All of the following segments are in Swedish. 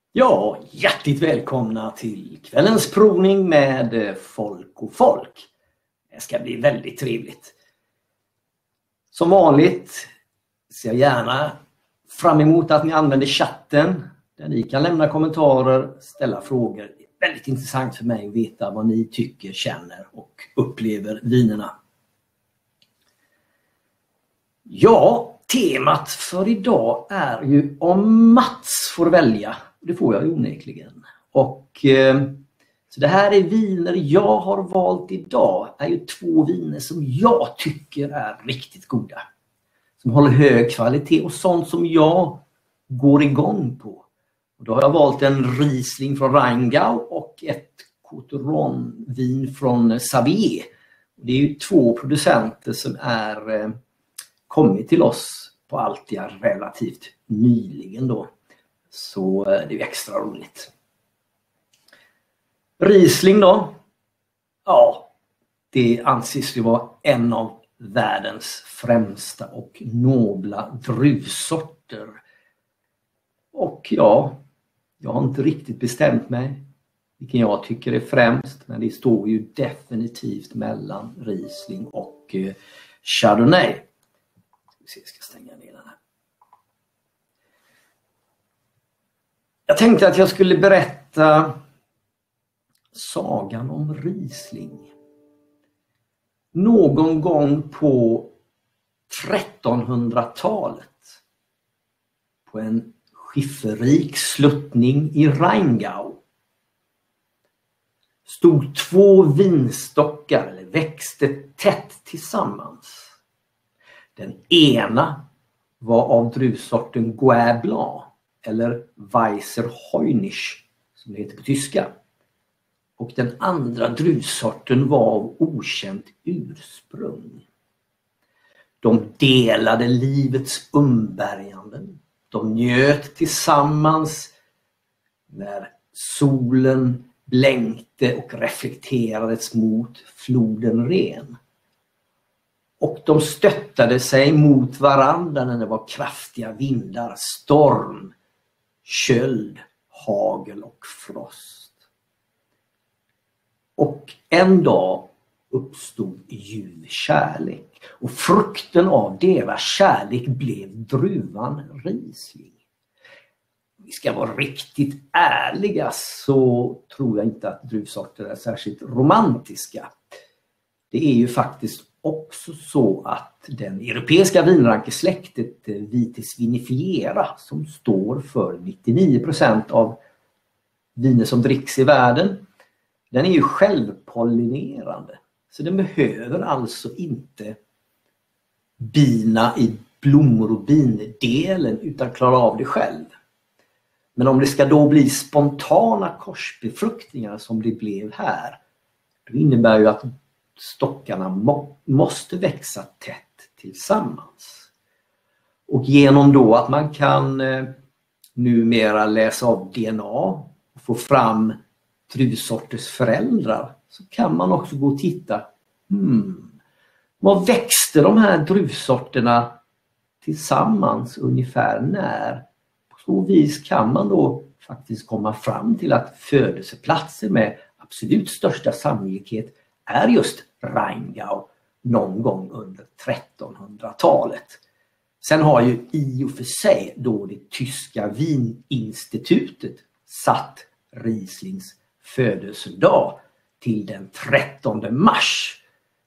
Ja, hjärtligt välkomna till kvällens provning med Folk och Folk. Det ska bli väldigt trevligt. Som vanligt ser jag gärna fram emot att ni använder chatten där ni kan lämna kommentarer, ställa frågor. Det är väldigt intressant för mig att veta vad ni tycker, känner och upplever vinerna. Ja, temat för idag är ju om Mats får välja. Det får jag onekligen. Och så det här är viner jag har valt idag. Är ju två viner som jag tycker är riktigt goda. Som håller hög kvalitet och sånt som jag går igång på. Och då har jag valt en Riesling från Rheingau och ett Coteron-vin från Savier. Det är ju två producenter som är kommit till oss på Altia relativt nyligen då. Så det är ju extra roligt. Riesling då? Ja, det anses ju vara en av världens främsta och nobla druvsorter. Och ja, jag har inte riktigt bestämt mig vilken jag tycker är främst. Men det står ju definitivt mellan Riesling och Chardonnay. Jag ska stänga ner den här. Jag tänkte att jag skulle berätta sagan om Riesling. Någon gång på 1300-talet på en skifferrik sluttning i Rheingau stod två vinstockar eller växte tätt tillsammans. Den ena var av druvsorten Gouais Blanc eller Weißer Heunisch som det heter på tyska. Och den andra druvsorten var av okänt ursprung. De delade livets umbärganden. De njöt tillsammans när solen blänkte och reflekterades mot floden Ren. Och de stöttade sig mot varandra när det var kraftiga vindar, storm, köld, hagel och frost. Och en dag uppstod ljuv kärlek. Och frukten av deras kärlek blev druvan Riesling. Om vi ska vara riktigt ärliga så tror jag inte att druvsorter är särskilt romantiska. Det är ju faktiskt också så att den europeiska vinrankesläktet Vitis vinifera som står för 99% av viner som dricks i världen, den är ju självpollinerande. Så den behöver alltså inte bina i blommor och bindelen utan klara av det själv. Men om det ska då bli spontana korsbefruktningar som det blev här, då innebär ju att stockarna måste växa tätt tillsammans. Och genom då att man kan numera läsa av DNA och få fram druvsorters föräldrar så kan man också gå och titta. Vad växte de här druvsorterna tillsammans ungefär när? På så vis kan man då faktiskt komma fram till att födelseplatser med absolut största sannolikhet är just Rheingau någon gång under 1300-talet. Sen har ju i och för sig då det tyska vininstitutet satt Rieslings födelsedag till den 13 mars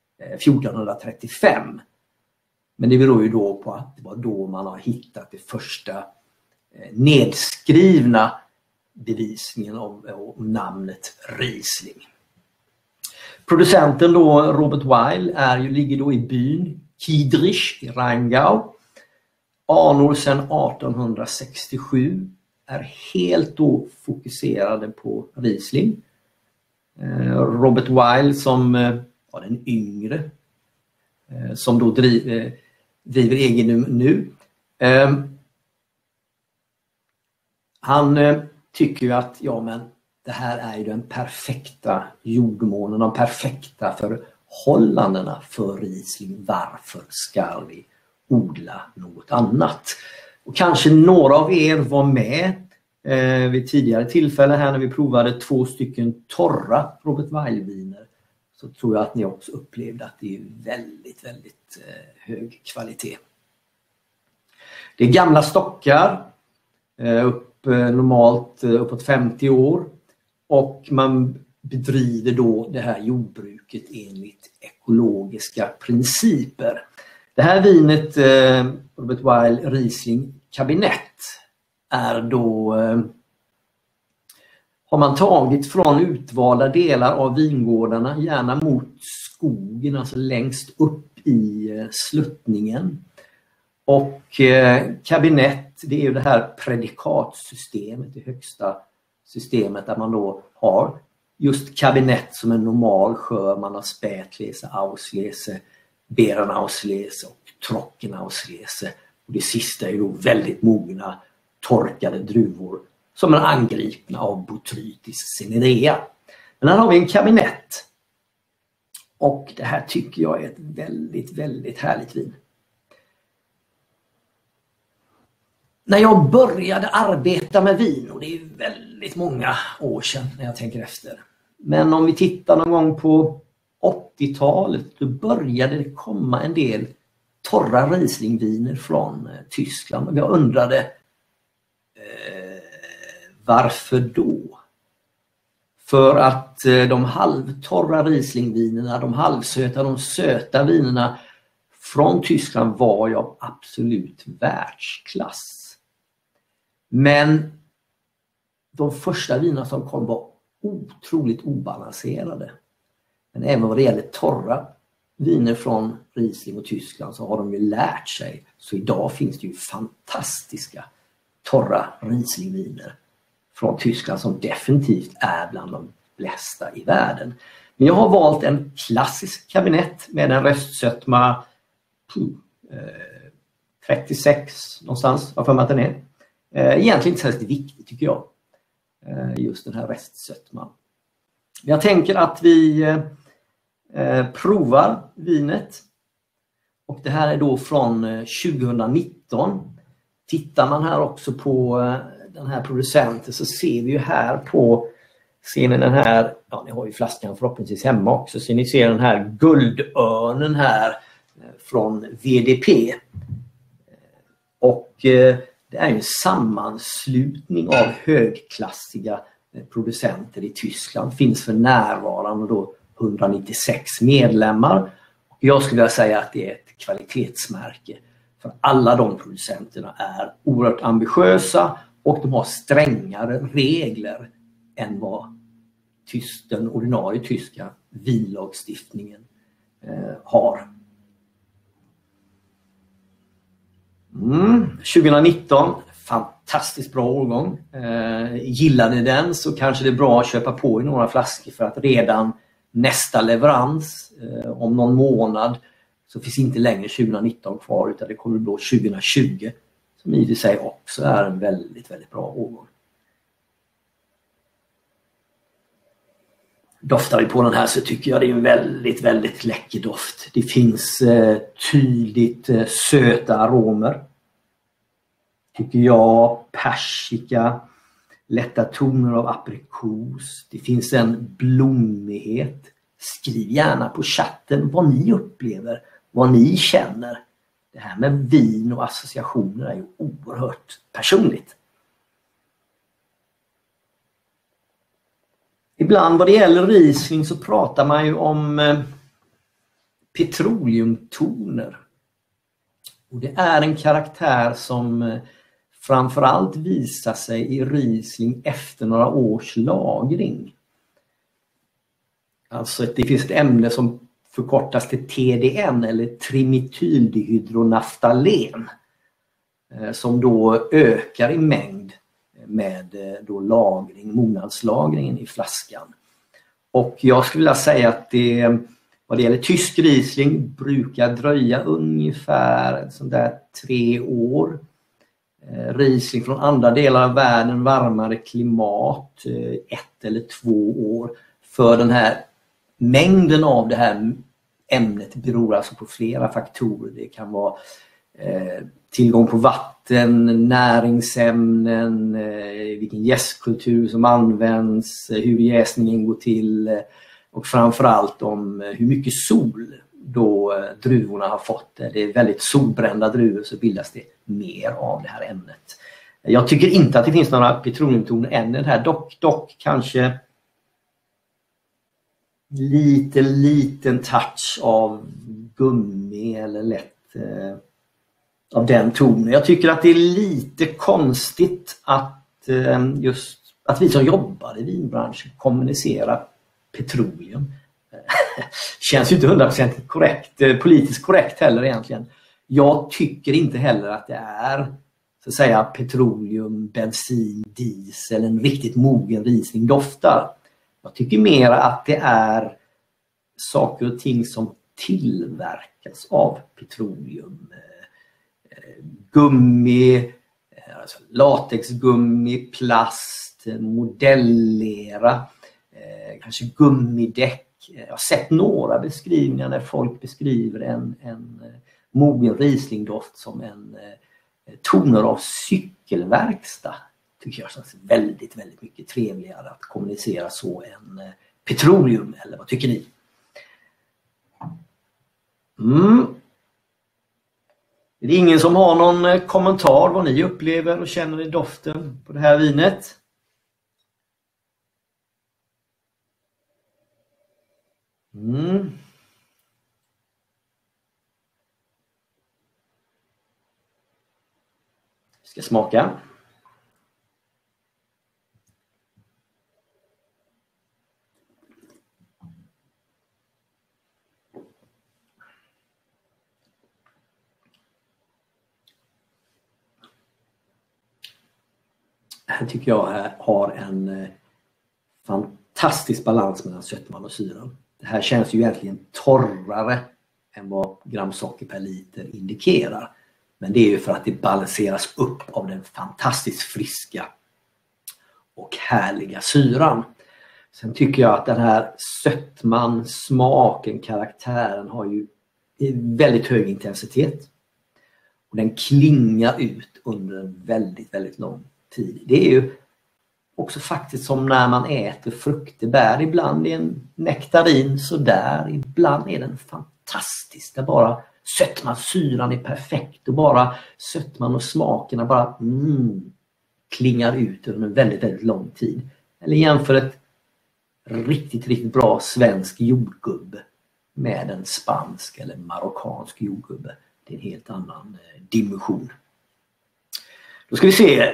1435. Men det beror ju då på att det var då man har hittat det första nedskrivna bevisningen om namnet Riesling. Producenten då, Robert Weil, ligger då i byn Kiedrich i Rheingau. Anor sedan 1867 är helt då fokuserade på Riesling. Robert Weil som var den yngre som då driver egen nu. Han tycker ju att det här är ju den perfekta jordmånen, de perfekta förhållandena för Riesling. Varför ska vi odla något annat? Och kanske några av er var med vid tidigare tillfälle här när vi provade 2 stycken torra Robert Weil-viner, så tror jag att ni också upplevde att det är väldigt, väldigt hög kvalitet. Det är gamla stockar, normalt uppåt 50 år, och man bedriver då det här jordbruket enligt ekologiska principer. Det här vinet, Robert Weil Riesling Kabinett, är då har man tagit från utvalda delar av vingårdarna, gärna mot skogen, alltså längst upp i sluttningen. Och kabinett, det är ju det här predikatsystemet, det högsta systemet, där man då har just kabinett som en normal skör. Man har Spätlese, Auslese, Beerenauslese och Trockenauslese. Och det sista är då väldigt mogna torkade druvor som är angripna av Botrytis cinerea. Men här har vi en kabinett. Och det här tycker jag är ett väldigt, väldigt härligt vin. När jag började arbeta med vin, och det är väldigt många år sedan när jag tänker efter. Men om vi tittar någon gång på 80-talet, då började det komma en del torra Rieslingviner från Tyskland. Och jag undrade, varför då? För att de halvtorra Rieslingvinerna, de halvsöta, de söta vinerna från Tyskland var ju av absolut världsklass. Men de första vinerna som kom var otroligt obalanserade. Men även vad det gäller torra viner från Riesling och Tyskland så har de ju lärt sig. Så idag finns det ju fantastiska torra Rieslingviner från Tyskland som definitivt är bland de bästa i världen. Men jag har valt en klassisk kabinett med en röstsötma 36 någonstans, varför man den är. Egentligen inte särskilt viktigt tycker jag, just den här restsötman. Jag tänker att vi provar vinet, och det här är då från 2019. Tittar man här också på den här producenten så ser vi ju här på scenen den här, ja ni har ju flaskan förhoppningsvis hemma också, så ni ser den här guldörnen här från VDP. Och det är en sammanslutning av högklassiga producenter i Tyskland. Finns för närvarande då 196 medlemmar. Och jag skulle vilja säga att det är ett kvalitetsmärke. För alla de producenterna är oerhört ambitiösa och de har strängare regler än vad den ordinarie tyska vinlagstiftningen har. 2019, fantastiskt bra årgång. Gillar ni den så kanske det är bra att köpa på i några flaskor, för att redan nästa leverans om någon månad så finns inte längre 2019 kvar, utan det kommer att bli 2020, som i sig också är en väldigt, väldigt bra årgång. Doftar vi på den här så tycker jag det är en väldigt, väldigt läcker doft. Det finns tydligt söta aromer. Tycker jag, persika, lätta toner av aprikos. Det finns en blommighet. Skriv gärna på chatten vad ni upplever, vad ni känner. Det här med vin och associationer är ju oerhört personligt. Ibland vad det gäller Riesling så pratar man ju om petroleumtoner. Och det är en karaktär som framförallt visar sig i Riesling efter några års lagring. Alltså det finns ett ämne som förkortas till TDN eller trimetyldyhydronaftalen, som då ökar i mängd med då mognadslagringen i flaskan. Och jag skulle vilja säga att det, vad det gäller tysk Riesling, brukar dröja ungefär sånt där 3 år. Riesling från andra delar av världen, varmare klimat, 1 eller 2 år. För den här mängden av det här ämnet beror alltså på flera faktorer. Det kan vara tillgång på vatten, näringsämnen, vilken jästkultur som används, hur jäsningen går till och framförallt om hur mycket sol då druvorna har fått. Det är väldigt solbrända druvor så bildas det mer av det här ämnet. Jag tycker inte att det finns några petroleumtoner än den här, dock kanske liten touch av gummi eller lätt av den tonen. Jag tycker att det är lite konstigt att just att vi som jobbar i vinbranschen kommunicerar petroleum. Känns ju inte 100% korrekt, politiskt korrekt heller egentligen. Jag tycker inte heller att det är så att säga petroleum, bensin, diesel, en riktigt mogen Riesling doftar. Jag tycker mer att det är saker och ting som tillverkas av petroleum. Gummi, alltså latexgummi, plast, modellera, kanske gummidäck. Jag har sett några beskrivningar när folk beskriver en mogen Rieslingdoft som en toner av cykelverkstad. Tycker jag känns väldigt mycket trevligare att kommunicera så än petroleum, eller vad tycker ni? Är det ingen som har någon kommentar vad ni upplever och känner i doften på det här vinet? Ska smaka. Här tycker jag har en fantastisk balans mellan sötman och syran. Det här känns ju egentligen torrare än vad gramsocker per liter indikerar. Men det är ju för att det balanseras upp av den fantastiskt friska och härliga syran. Sen tycker jag att den här sötman, smaken, karaktären har ju väldigt hög intensitet. Och den klingar ut under en väldigt lång tid. Det är ju också faktiskt som när man äter fruktbär. Ibland är en nektarin så där, ibland är den fantastisk. Där bara sötman, syran är perfekt och bara sötman och smakerna bara klingar ut under en väldigt lång tid. Eller jämför ett riktigt bra svensk jordgubbe med en spansk eller marockansk jordgubbe. Det är en helt annan dimension. Då ska vi se.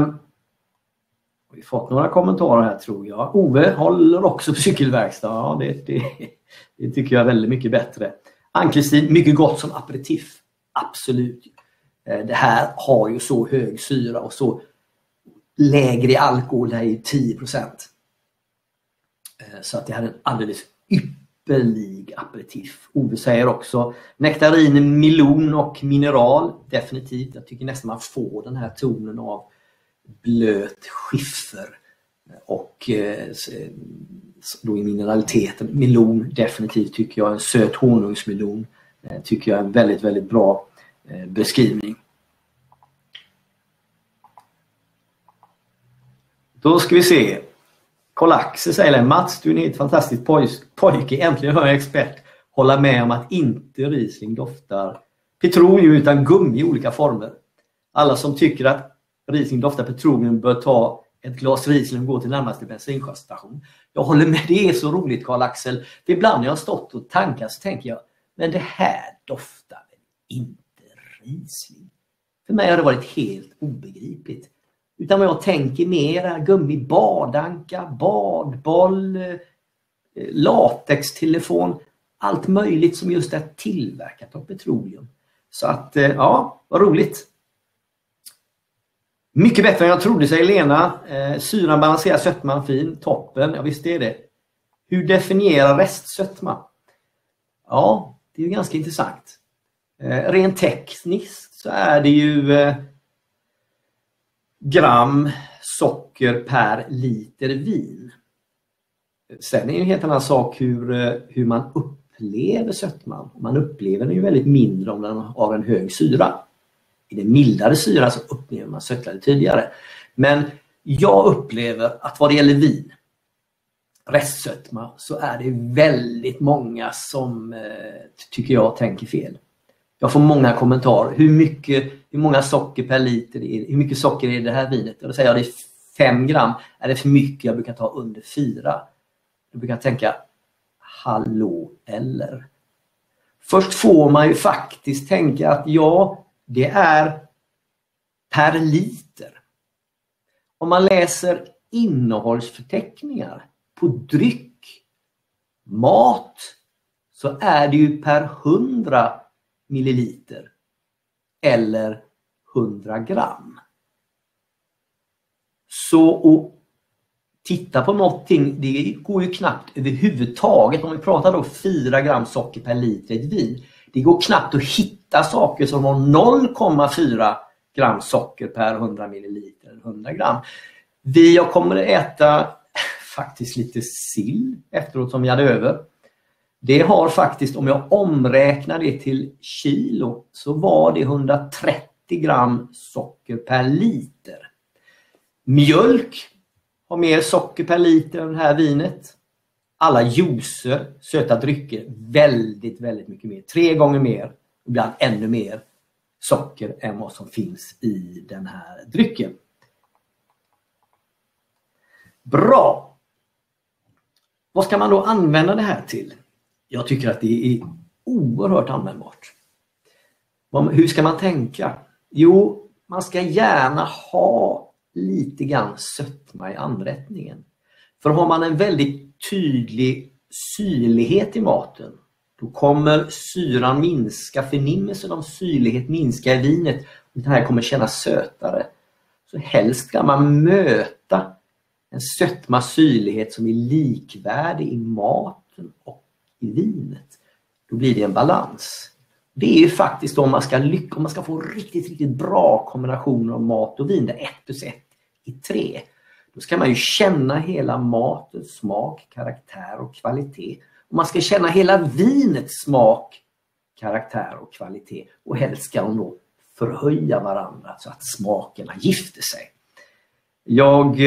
Vi har fått några kommentarer här tror jag. Ove håller också på cykelverkstad. Ja, det tycker jag är väldigt mycket bättre. Ann-Kristin, mycket gott som aperitif. Absolut. Det här har ju så hög syra och så lägre i alkohol. Det här är 10%. Så att det här är en alldeles ypperlig aperitif. Ove säger också nektarin, melon och mineral. Definitivt. Jag tycker nästan man får den här tonen av blöt skiffer och då i mineraliteten. Melon definitivt tycker jag, en söt honungsmelon tycker jag är en väldigt bra beskrivning. Då ska vi se. Karl-Axel säger Mats, du är en helt fantastisk pojke. Äntligen hör jag expert hålla med om att inte Riesling doftar petroleum utan gummi i olika former. Alla som tycker att Riesling doftar petroleum bör ta ett glas Riesling och gå till närmaste bensinstation. Jag håller med, det är så roligt Karl-Axel. För ibland när jag har stått och tankat så tänker jag, men det här doftar väl inte Riesling. För mig har det varit helt obegripligt. Utan vad jag tänker mer är gummi, badanka, badboll, latextelefon, allt möjligt som just är tillverkat av petroleum. Så att, ja, vad roligt. Mycket bättre än jag trodde, säger Lena. Syran balanserar sötman fin, toppen. Ja, visst är det. Hur definierar restsötma? Ja, det är ju ganska intressant. Rent tekniskt så är det ju gram socker per liter vin. Sen är det en helt annan sak hur man upplever sötman. Man upplever den ju väldigt mindre om den har en hög syra. I den mildare syran så upplever man sötare tidigare. Men jag upplever att vad det gäller vin, restsötma, så är det väldigt många som tycker jag tänker fel. Jag får många kommentarer. Hur många socker per liter är det? Hur mycket socker är det här vinet? Och då säger jag det är 5 gram. Är det för mycket? Jag brukar ta under 4. Då brukar jag tänka, hallå eller? Först får man ju faktiskt tänka att ja, det är per liter. Om man läser innehållsförteckningar på dryck, mat, så är det ju per 100 milliliter eller 100 gram. Så att titta på någonting, det går ju knappt överhuvudtaget. Om vi pratar då 4 gram socker per liter i ett vin. Det går knappt att hitta saker som har 0,4 gram socker per 100 milliliter eller 100 gram. Jag kommer att äta faktiskt lite sill efteråt som vi hade över. Det har faktiskt, om jag omräknar det till kilo, så var det 130 gram socker per liter. Mjölk har mer socker per liter än det här vinet. Alla juicer, söta drycker, väldigt, väldigt mycket mer. 3 gånger mer, ibland ännu mer socker än vad som finns i den här drycken. Bra! Vad ska man då använda det här till? Jag tycker att det är oerhört användbart. Hur ska man tänka? Jo, man ska gärna ha lite grann sötma i anrättningen. För har man en väldigt tydlig syrlighet i maten, då kommer syran minska, förnimmelsen av syrlighet minska i vinet. Och det här kommer kännas sötare. Så helst ska man möta en sötma syrlighet som är likvärdig i maten och i vinet. Då blir det en balans. Det är ju faktiskt om man ska få riktigt, riktigt bra kombinationer av mat och vin, där 1+1 i 3. Då ska man ju känna hela matens smak, karaktär och kvalitet. Och man ska känna hela vinets smak, karaktär och kvalitet. Och helst ska de då förhöja varandra så att smakerna gifter sig. Jag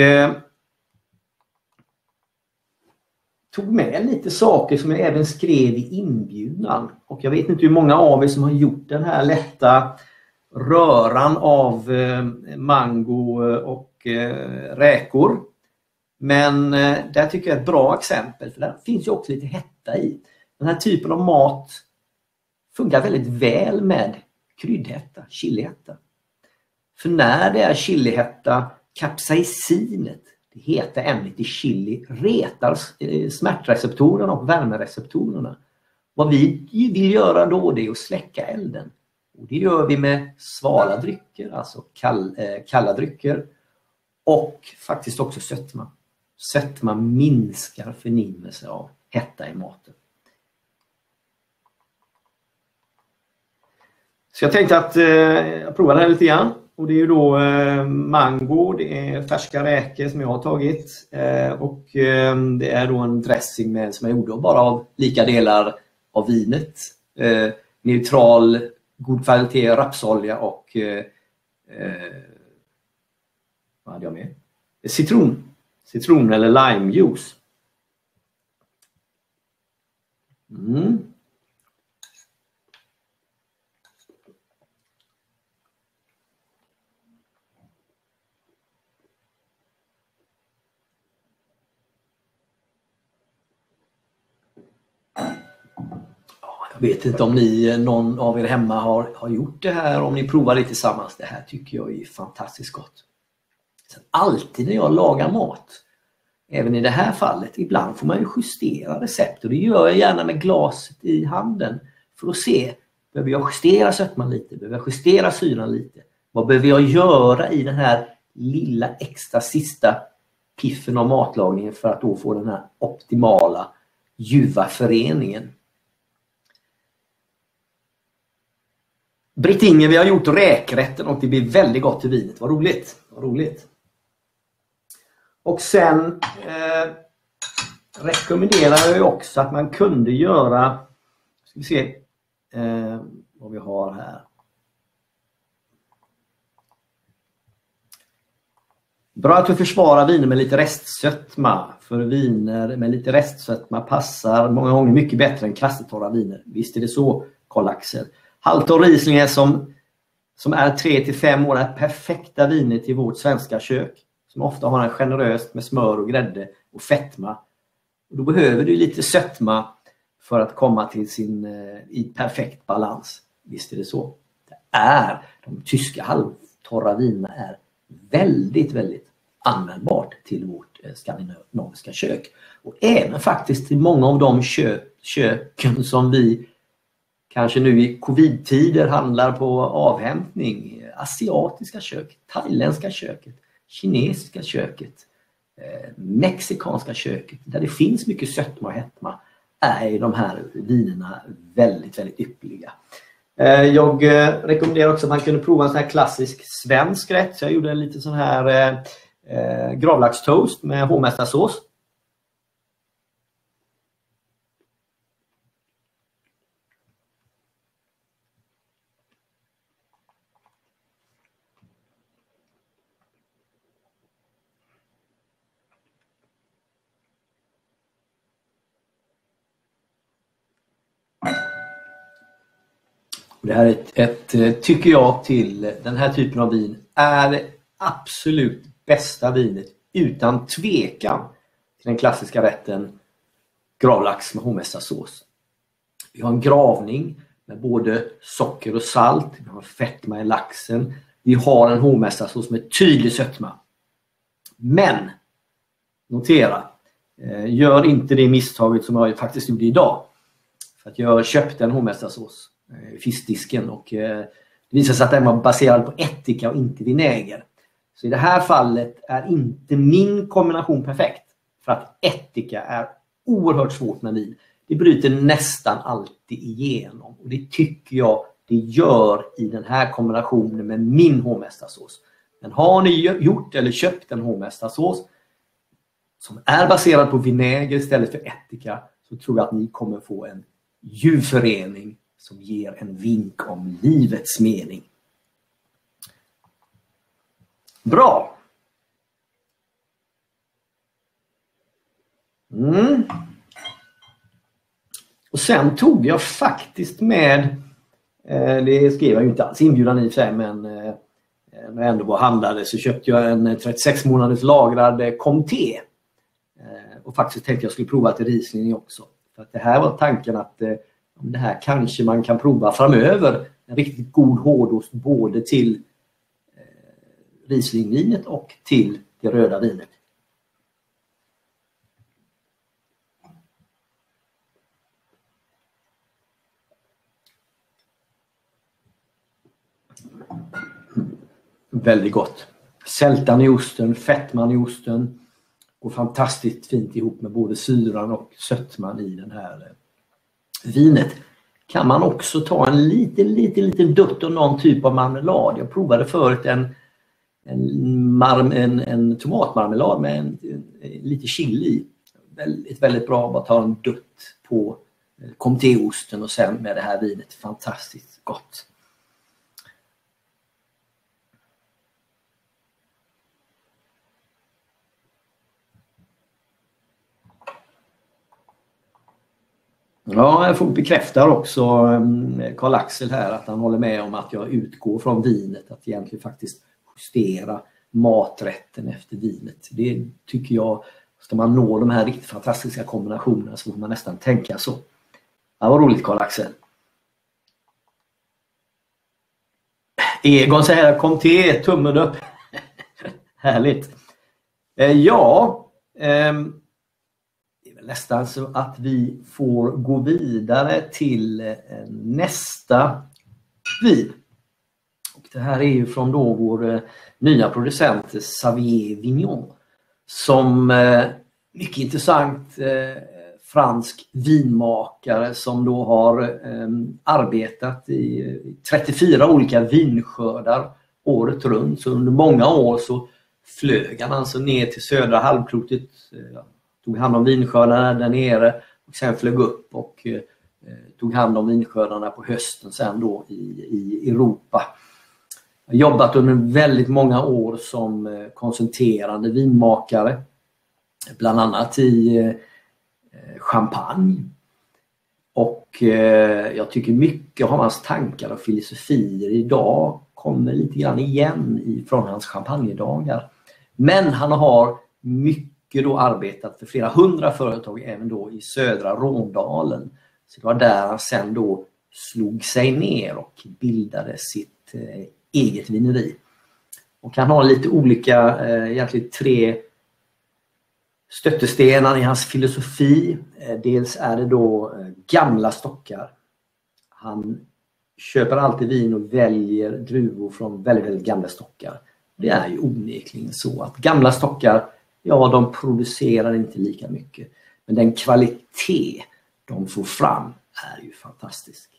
tog med lite saker som jag även skrev i inbjudan. Och jag vet inte hur många av er som har gjort den här lätta röran av mango och räkor. Men där tycker jag är ett bra exempel, för där finns ju också lite hetta i. Den här typen av mat funkar väldigt väl med kryddhetta, chilihetta. För när det är chilihetta, kapsaicinet, det heta ämnet i chili, retar smärtreceptorerna och värmereceptorerna. Vad vi vill göra då, det är att släcka elden. Och det gör vi med svala drycker, alltså kalla drycker. Och faktiskt också sötma. Sötma minskar förnimmelse av hetta i maten. Så jag tänkte att jag provar det här lite grann. Och det är ju då mango, det är färska räkor som jag har tagit. Och det är då en dressing som jag gjorde bara av lika delar av vinet. Neutral, god kvalitet, rapsolja och vad hade jag med? Citron eller limejuice. Jag vet inte om någon av er hemma har gjort det här, om ni provar det tillsammans. Det här tycker jag är fantastiskt gott. Sen alltid när jag lagar mat, även i det här fallet, ibland får man ju justera recept. Och det gör jag gärna med glaset i handen för att se, behöver jag justera sötman lite? Behöver jag justera syran lite? Vad behöver jag göra i den här lilla extra sista piffen av matlagningen för att då få den här optimala ljuva föreningen? Britt-Inger, vi har gjort räkrätten och det blir väldigt gott till vinet. Vad roligt. Vad roligt. Och sen rekommenderar jag också att man kunde göra, ska vi se vad vi har här. Bra att du försvarar viner med lite restsötma. För viner med lite restsötma passar många gånger mycket bättre än krassetorra viner. Visst är det så, Karl-Axel. Halton Riesling är som är 3-5 år är perfekta viner till vårt svenska kök. Som ofta har en generöst med smör och grädde och fetma. Och då behöver du lite sötma för att komma till sin i perfekt balans. Visst är det så. De tyska halvtorra vinerna är väldigt, väldigt användbart till vårt skandinaviska kök. Och även faktiskt till många av de köken som vi kanske nu i covid-tider handlar på avhämtning. Asiatiska kök, thailändska köket, kinesiska köket, mexikanska köket. Där det finns mycket sötma och hetma är de här vinerna väldigt, väldigt ypperliga. Jag rekommenderar också att man kunde prova en sån här klassisk svensk rätt. Så jag gjorde en lite sån här gravlaxtoast med hovmästarsås. Det här är tycker jag, till den här typen av vin är det absolut bästa vinet utan tvekan till den klassiska rätten gravlax med hovmästarsås. Vi har en gravning med både socker och salt, vi har fetma i laxen, vi har en hovmästarsås med tydlig sötma. Men notera, gör inte det misstaget som jag faktiskt gjorde idag. För att jag köpte en hovmästarsås i fiskdisken och det visade sig att den var baserad på ättika och inte vinäger. Så i det här fallet är inte min kombination perfekt, för att ättika är oerhört svårt med vin. Det bryter nästan alltid igenom och det tycker jag det gör i den här kombinationen med min hovmästarsås. Men har ni gjort eller köpt en hovmästarsås som är baserad på vinäger istället för ättika, så tror jag att ni kommer få en ljuvförening som ger en vink om livets mening. Bra! Och sen tog jag faktiskt med, det skrev jag ju inte alls inbjudan i sig, men när jag ändå var handlare så köpte jag en 36 månaders lagrad Comté. Och faktiskt tänkte jag skulle prova till Riesling också. För att det här var tanken att det här kanske man kan prova framöver. En riktigt god hårdost både till Rieslingvinet och till det röda vinet. Väldigt gott. Sältan i osten, fettman i osten. Går fantastiskt fint ihop med både syran och sötman i den här vinet. Kan man också ta en liten dutt av någon typ av marmelad. Jag provade förut en tomatmarmelad med lite chili i. Väldigt, väldigt bra att ta en dutt på Comté-osten och sen med det här vinet. Fantastiskt gott. Ja, jag får bekräfta också Karl-Axel här att han håller med om att jag utgår från vinet. Att egentligen faktiskt justera maträtten efter vinet. Det tycker jag, ska man nå de här riktigt fantastiska kombinationerna så får man nästan tänka så. Ja, vad roligt Karl-Axel. Egon säger kom till, tummen upp. Härligt. Det är väl nästan så att vi får gå vidare till nästa vin. Och det här är ju från då vår nya producent Xavier Vignon. Som mycket intressant fransk vinmakare som då har arbetat i 34 olika vinskördar året runt. Så under många år så flög han alltså ner till södra halvklotet, tog hand om vinskördarna där nere och sen flög upp och tog hand om vinskördarna på hösten sen då i Europa. Jag har jobbat under väldigt många år som konsulterande vinmakare. Bland annat i champagne. Och jag tycker mycket av hans tankar och filosofier idag kommer lite grann igen från hans champagnedagar. Men han har mycket då arbetat för flera hundra företag även då i södra Råndalen. Så det var där han sen då slog sig ner och bildade sitt eget vineri. Och han har lite olika, egentligen 3 stöttestenar i hans filosofi. Dels är det då gamla stockar. Han köper alltid vin och väljer druvor från väldigt, väldigt gamla stockar. Det är ju onekligen så att gamla stockar, ja, de producerar inte lika mycket. Men den kvalitet de får fram är ju fantastisk.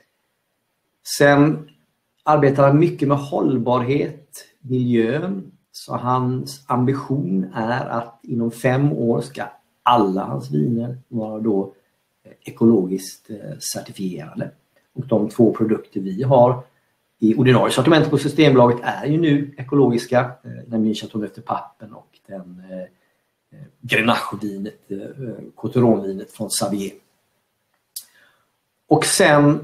Sen arbetar han mycket med hållbarhet, miljön. Så hans ambition är att inom 5 år ska alla hans viner vara då ekologiskt certifierade. Och de 2 produkter vi har i ordinarie sortiment på Systembolaget är ju nu ekologiska. Nämligen Chateauneuf de Pape och den Grenache-vinet, Coteron-vinet från Savier. Och sen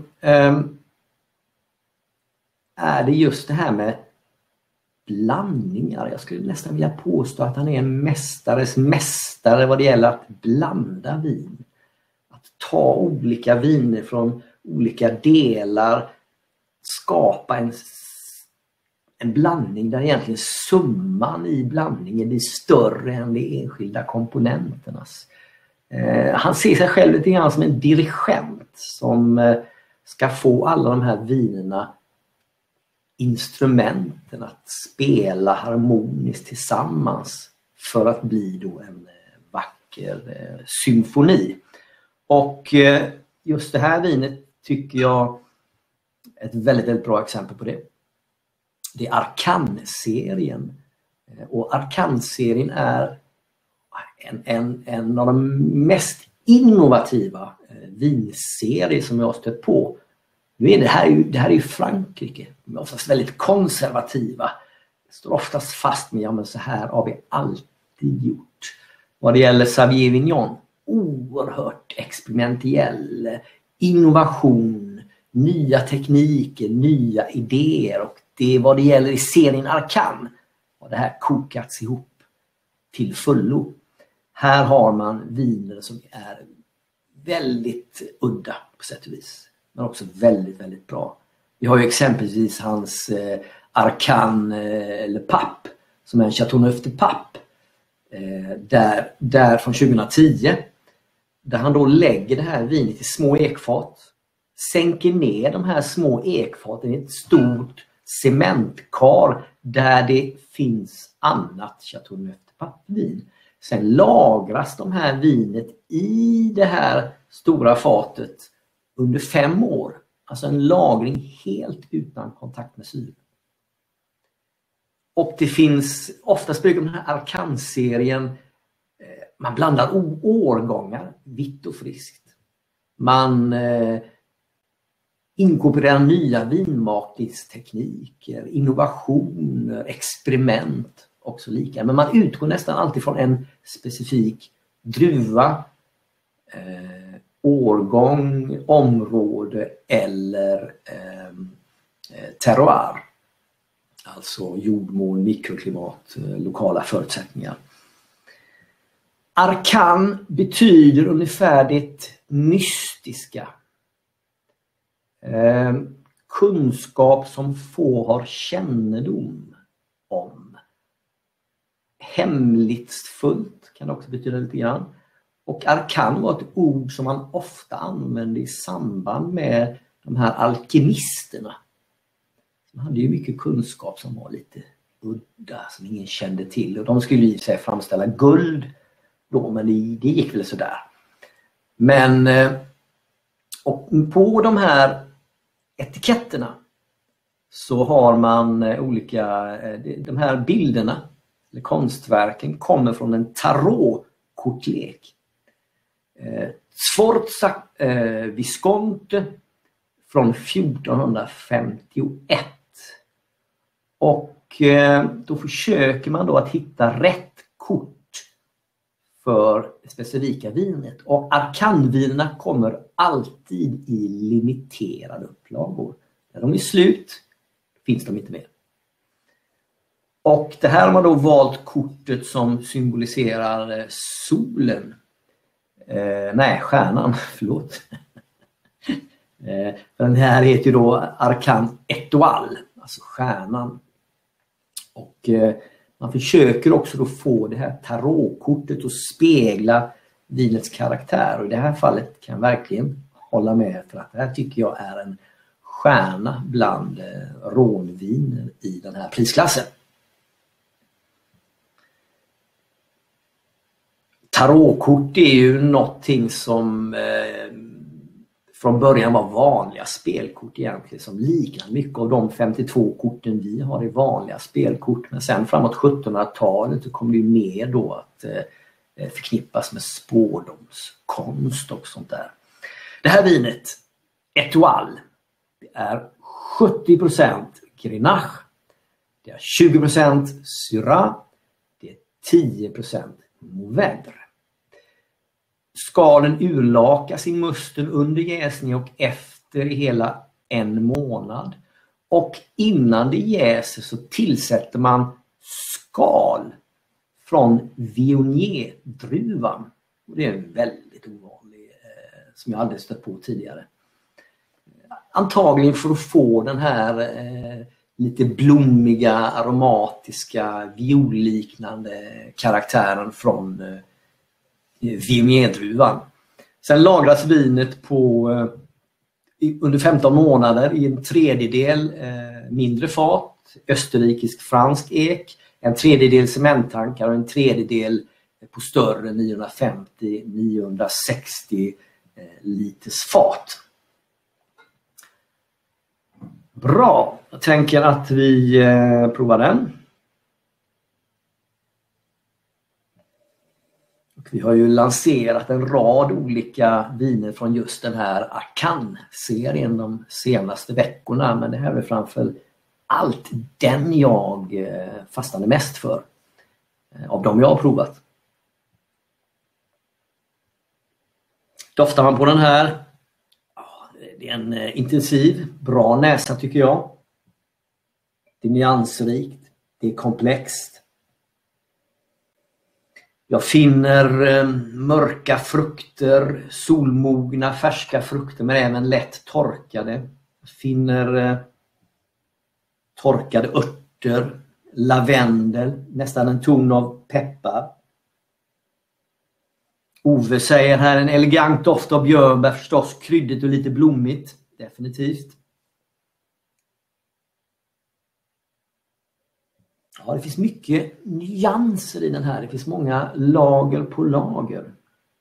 är det just det här med blandningar. Jag skulle nästan vilja påstå att han är en mästares mästare vad det gäller att blanda vin. Att ta olika viner från olika delar, skapa en blandning där egentligen summan i blandningen är större än de enskilda komponenternas. Han ser sig själv lite grann som en dirigent som ska få alla de här vinerna, instrumenten att spela harmoniskt tillsammans för att bli då en vacker symfoni. Och just det här vinet tycker jag är ett väldigt, väldigt bra exempel på det. Det är Arcan-serien. Och Arcan-serien är en av de mest innovativa vinserier som jag har stött på. Nu är det här är ju Frankrike. De är oftast väldigt konservativa. Det står oftast fast med, ja men så här har vi alltid gjort. Vad det gäller Savier Vignon, oerhört experimentell, innovation, nya tekniker, nya idéer. Och det vad det gäller i serien Arcan har det här kokats ihop till fullo. Här har man viner som är väldigt udda på sätt och vis. Men också väldigt, väldigt bra. Vi har ju exempelvis hans Arcan Le Pape som är en Chateauneuf de Pape. Där från 2010. Där han då lägger det här vinet i små ekfat. Sänker ner de här små ekfaten i ett stort cementkar där det finns annat Chateauneuf de Pape-vin. Sen lagras de här vinet i det här stora fatet under 5 år. Alltså en lagring helt utan kontakt med syre. Och det finns, oftast brukar den här Arcan-serien, man blandar årgångar, vitt och friskt. Man inkorporerar nya vinmakningstekniker, innovationer, experiment och så lika. Men man utgår nästan alltid från en specifik druva, årgång, område eller terroir. Alltså jordmån, mikroklimat, lokala förutsättningar. Arcan betyder ungefär det mystiska. Kunskap som få har kännedom om. Hemlighetsfullt kan det också betyda lite grann. Och arkan var ett ord som man ofta använde i samband med de här alkemisterna. De hade ju mycket kunskap som var lite udda, som ingen kände till. Och de skulle i sig framställa guld då, men det gick väl sådär. Men och på de här etiketterna så har man olika, de här bilderna, eller konstverken, kommer från en tarotkortlek. Sforza Visconti från 1451. Och då försöker man då att hitta rätt kort för det specifika vinet. Och Arkan-vinerna kommer alltid i limiterade upplagor. När de är slut finns de inte mer. Och det här har man då valt kortet som symboliserar solen. Stjärnan, förlåt. Den här heter ju då Arkan Étoile, alltså stjärnan. Och man försöker också då få det här tarotkortet att spegla vinets karaktär. Och i det här fallet kan jag verkligen hålla med, för att det här tycker jag är en stjärna bland rånviner i den här prisklassen. Tarotkort är ju någonting som från början var vanliga spelkort egentligen, som liknar mycket av de 52 korten vi har i vanliga spelkort. Men sen framåt 1700-talet så kommer det ju mer då att förknippas med spårdomskonst och sånt där. Det här vinet, Étoile, det är 70% Grenache, det är 20% Syrah, det är 10% Mourvèdre. Skalen urlakas i musten under jäsning och efter i hela en månad. Och innan det jäser så tillsätter man skal från Viognier-druvan. Det är en väldigt ovanlig som jag aldrig stött på tidigare. Antagligen för att få den här lite blommiga, aromatiska, violliknande karaktären från Viognier-druvan. Sen lagras vinet på under 15 månader i en tredjedel mindre fat, österrikisk-fransk ek, en tredjedel cementtankar och en tredjedel på större 950-960 liters fat. Bra, jag tänker att vi provar den. Vi har ju lanserat en rad olika viner från just den här Arkan-serien de senaste veckorna. Men det här är framför allt den jag fastnade mest för av de jag har provat. Doftar man på den här, det är en intensiv, bra näsa tycker jag. Det är nyansrikt, det är komplext. Jag finner mörka frukter, solmogna, färska frukter men även lätt torkade. Jag finner torkade örter, lavendel, nästan en ton av peppar. Ove säger här en elegant doft av björnbär, förstås kryddigt och lite blommigt, definitivt. Ja, det finns mycket nyanser i den här. Det finns många lager på lager.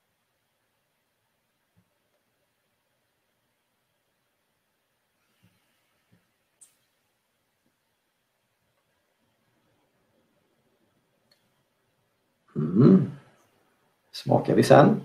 Smakar vi sen.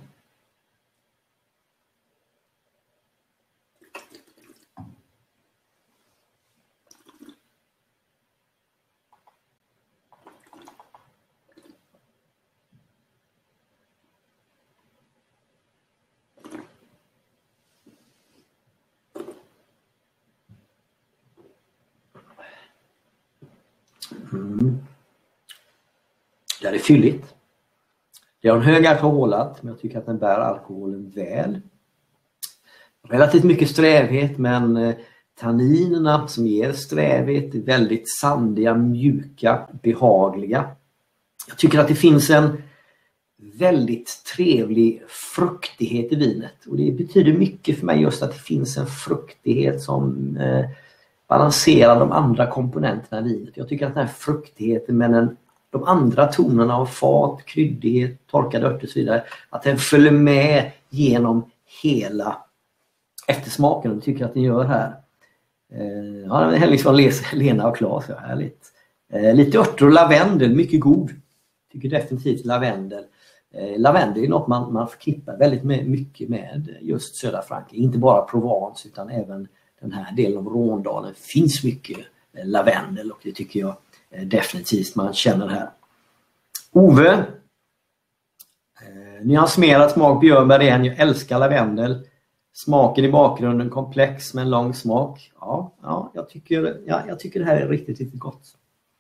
Det är fylligt. Det har en hög alkoholhalt, men jag tycker att den bär alkoholen väl. Relativt mycket strävhet, men tanninerna som ger strävhet är väldigt sandiga, mjuka, behagliga. Jag tycker att det finns en väldigt trevlig fruktighet i vinet. Och det betyder mycket för mig just att det finns en fruktighet som balanserar de andra komponenterna i vinet. Jag tycker att den här fruktigheten med de andra tonerna av fat, kryddighet, torkade örter och så vidare, att den följer med genom hela eftersmaken, och tycker att den gör här. Ja, det är härligt från Lena och Claes, ja, härligt. Lite örter och lavendel, mycket god. Tycker definitivt lavendel. Lavendel är något man förknippar väldigt mycket med just södra Frankrike. Inte bara Provence utan även den här delen av Råndalen. Finns mycket lavendel och det tycker jag definitivt man känner här. Ove. Nyanserad smak björnbär igen. Jag älskar lavendel. Smaken i bakgrunden komplex med en lång smak. Ja, jag tycker det här är riktigt, riktigt gott.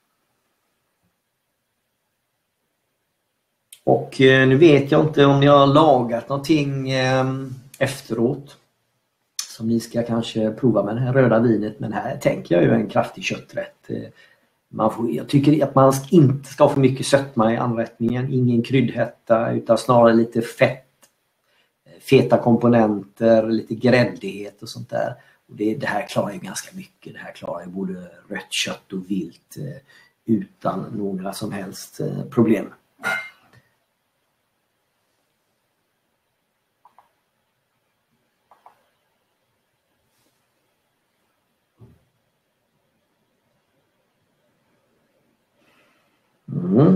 Och nu vet jag inte om ni har lagat någonting efteråt som ni ska kanske prova med det här röda vinet. Men här tänker jag ju en kraftig kötträtt. Jag tycker att man inte ska ha för mycket sötma i anrättningen. Ingen kryddhetta utan snarare lite fett. Feta komponenter, lite gräddighet och sånt där. Och det här klarar ju ganska mycket. Det här klarar ju både rött kött och vilt utan några som helst problem. Mm.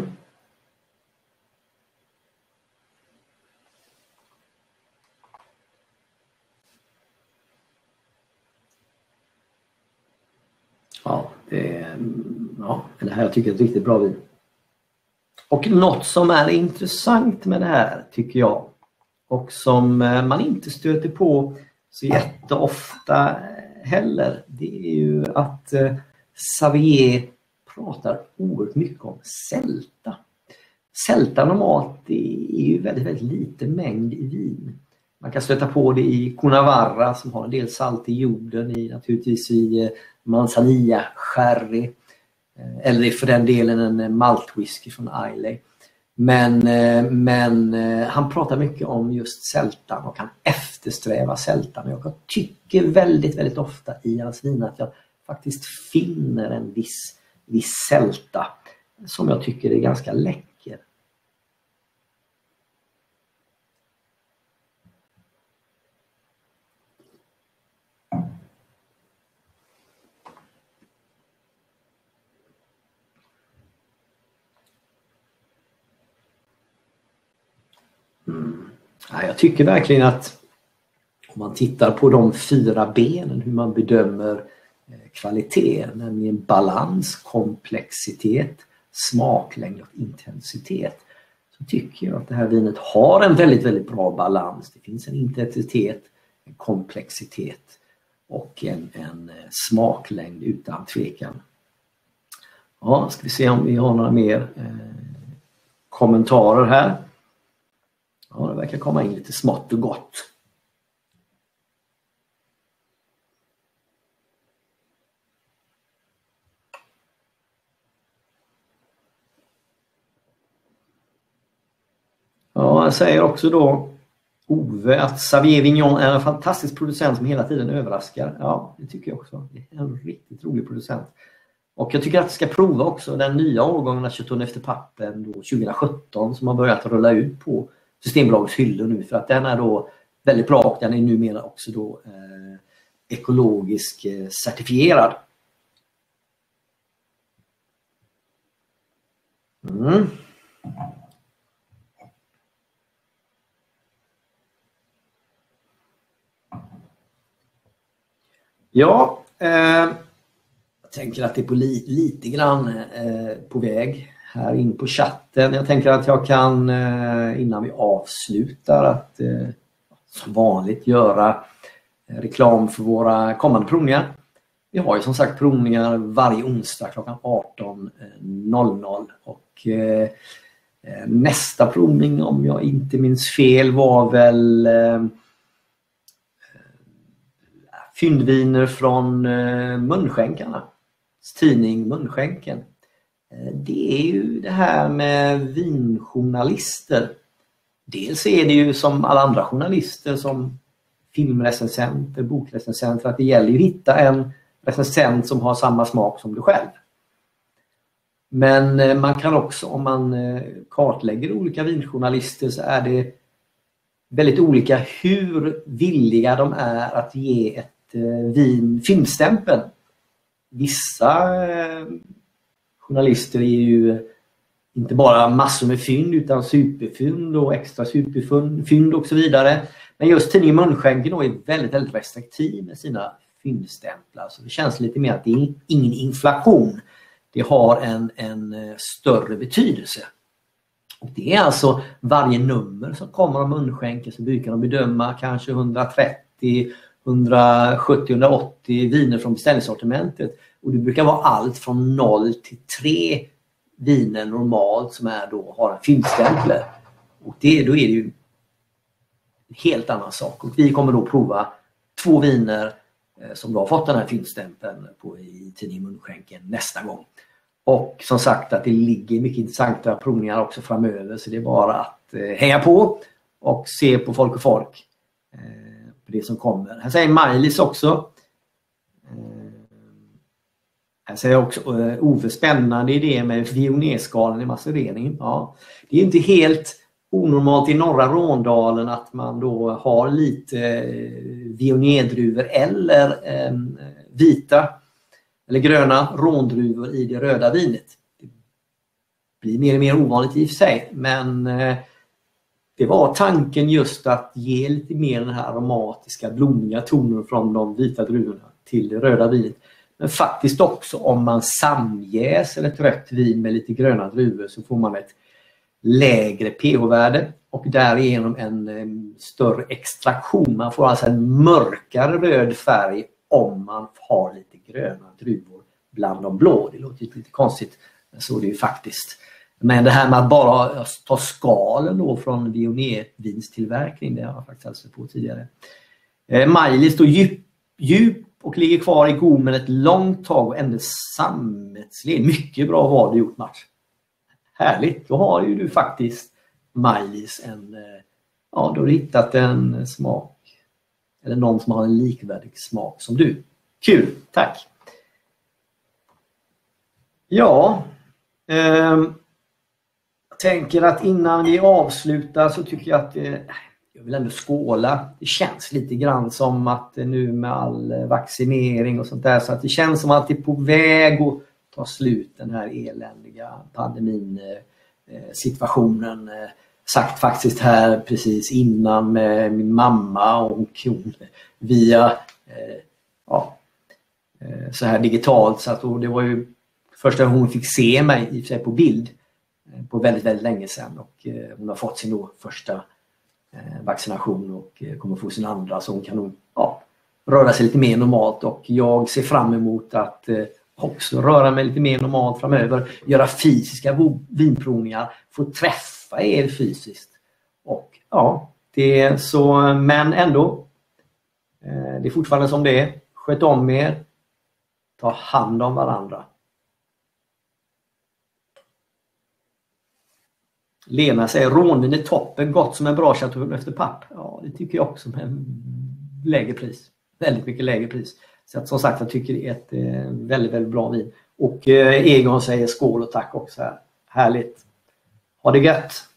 Det här tycker jag är ett riktigt bra vin. Och något som är intressant med det här tycker jag och som man inte stöter på så jätteofta heller, det är ju att Xavier pratar oerhört mycket om sälta. Sälta normalt är ju väldigt, väldigt liten mängd i vin. Man kan stöta på det i Coonavarra som har en del salt i jorden, naturligtvis i Manzanilla sherry eller för den delen en maltwhisky från Islay. Men han pratar mycket om just sältan och kan eftersträva sältan. Jag tycker väldigt, väldigt ofta i hans vin att jag faktiskt finner en viss sälta som jag tycker är ganska läcker. Ja, jag tycker verkligen att om man tittar på de 4 benen, hur man bedömer kvalitet, nämligen balans, komplexitet, smaklängd och intensitet, så tycker jag att det här vinet har en väldigt, väldigt bra balans. Det finns en intensitet, en komplexitet och en smaklängd utan tvekan. Ja, ska vi se om vi har några mer kommentarer här. Ja, det verkar komma in lite smått och gott. Ja, jag säger också då Ove att Xavier Vignon är en fantastisk producent som hela tiden överraskar. Ja, det tycker jag också. Det är en riktigt rolig producent. Och jag tycker att jag ska prova också den nya årgången av Chateau Neuf de Pape då 2017 som har börjat rulla ut på Systembolagets hyllor nu, för att den är då väldigt bra och den är numera också då ekologisk certifierad. Ja, jag tänker att det är på lite grann på väg här in på chatten. Jag tänker att jag kan innan vi avslutar att som vanligt göra reklam för våra kommande provningar. Vi har ju som sagt provningar varje onsdag klockan 18.00 och nästa provning, om jag inte minns fel, var väl fyndviner från Munskänkarna, tidning Munskänken. Det är ju det här med vinjournalister. Dels är det ju som alla andra journalister, som filmrecensenter, bokrecensenter, att det gäller ju att hitta en recensent som har samma smak som du själv. Men man kan också, om man kartlägger olika vinjournalister, så är det väldigt olika hur villiga de är att ge ett vin filmstämpel. Vissa journalister är ju inte bara massor med fynd utan superfynd och extra superfynd och så vidare. Men just tidningen Munskänken är väldigt, väldigt restriktiv med sina fyndstämplar. Så det känns lite mer att det är ingen inflation. Det har en större betydelse. Och det är alltså varje nummer som kommer om munskänken, så brukar de bedöma kanske 130, 170, 180 viner från beställningssortimentet. Och det brukar vara allt från 0 till 3 viner normalt som har en fyndstämpel. Och då är det ju en helt annan sak. Och vi kommer då prova 2 viner som då har fått den här fyndstämpeln i tidningen Munskänken nästa gång. Och som sagt att det ligger mycket intressanta provningar också framöver, så det är bara att hänga på och se på Folk och Folk på det som kommer. Här säger Maj-Lis också. Här säger också Ove, spännande idé med Viognier-skalan i macereringen. Ja, det är inte helt onormalt i norra Råndalen att man då har lite Viognier-druvor eller vita eller gröna råndruvor i det röda vinet. Det blir mer och mer ovanligt i och för sig, men det var tanken just att ge lite mer den här aromatiska, blommiga tonen från de vita druvorna till det röda vinet. Men faktiskt också om man samjäser ett rött vin med lite gröna druvor så får man ett lägre pH-värde och därigenom en större extraktion. Man får alltså en mörkare röd färg om man har lite gröna druvor bland de blå. Det låter lite konstigt, men så är det ju faktiskt. Men det här med att bara ta skalen då från Viognier-vinstillverkning, det har jag faktiskt alltså på tidigare. Maj-Lis står djup och ligger kvar i gommen ett långt tag och ändå sammetslen. Mycket bra val du gjort, Mats. Härligt, då har ju du faktiskt, Maj-Lis, då har du hittat en smak. Eller någon som har en likvärdig smak som du. Kul, tack. Ja, jag tänker att innan vi avslutar så tycker jag att jag vill ändå skåla. Det känns lite grann som att nu med all vaccinering och sånt där, så att det känns som att det är på väg att ta slut den här eländiga pandemin situationen. Sagt faktiskt här precis innan med min mamma och hon via så här digitalt, så att det var ju första gången hon fick se mig i sig på bild på väldigt, väldigt länge sedan, och hon har fått sin då första vaccination och kommer få sin andra, så hon kan nog röra sig lite mer normalt, och jag ser fram emot att också röra mig lite mer normalt framöver, göra fysiska vinprovningar, få träffa er fysiskt. Och det är så, men ändå det är fortfarande som det är. Sköt om er, ta hand om varandra. Lena säger rånvin är toppen, gott som en bra Chateau efter papp. Ja, det tycker jag också, med lägre pris. Väldigt mycket lägre pris. Så att, som sagt, jag tycker det är ett väldigt, väldigt bra vin. Och Egon säger skål och tack också här. Härligt. Ha det gött!